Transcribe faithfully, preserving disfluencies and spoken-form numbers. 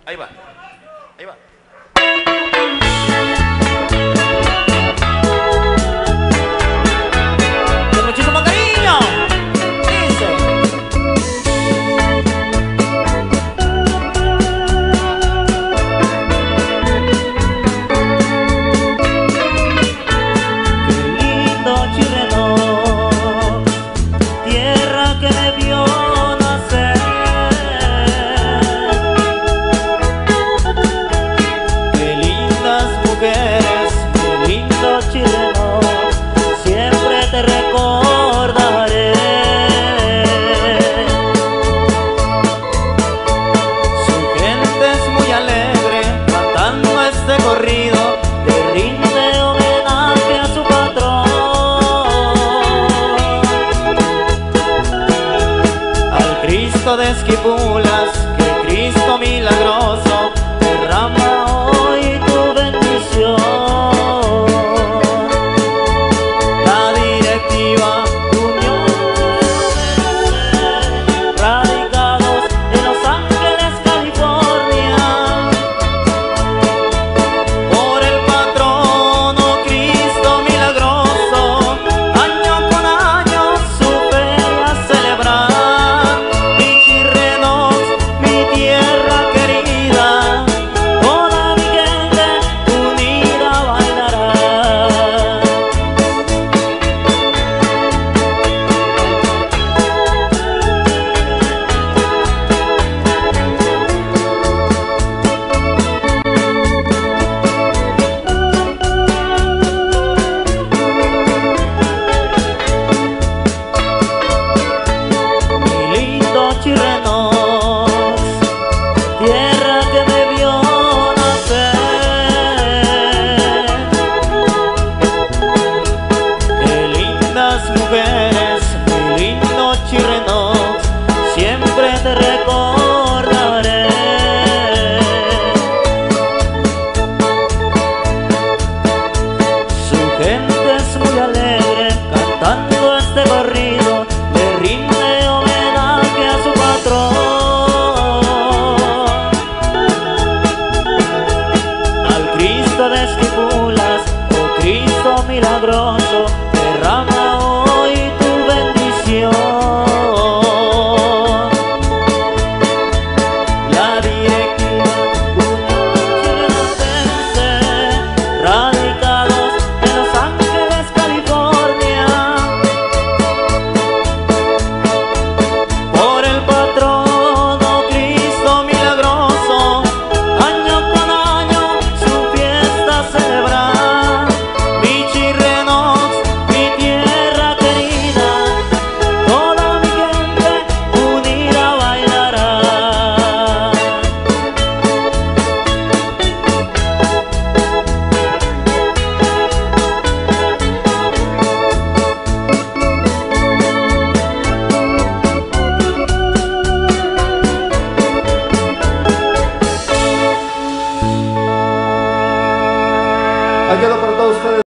Ahí va, ahí va. Con muchísimo cariño. Dice. Qué lindo Chirrenox, tierra que me vio nacer. Qué lindas mujeres, qué lindo Chirrenox, siempre te recordaré. Su gente es muy alegre, cantando este corrido, Le rinde homenaje a su patrón, al Cristo de Esquipulas, que Cristo milagroso derrama hoy tu bendición. la directiva Unión, radicados en Los Ángeles, California, por el patrono Cristo milagroso, año con año su feria celebrar. mi Chirrenox, mi tierra querida, Toda mi gente unida bailará. Mi lindo Chirrenox, tierra que me vio nacer. qué lindas mujeres, mi lindo Chirrenox, Siempre te recordaré. Su gente es muy alegre, cantando este corrido, le rinde homenaje a su patrón, al Cristo de Esquipulas, oh Cristo milagroso,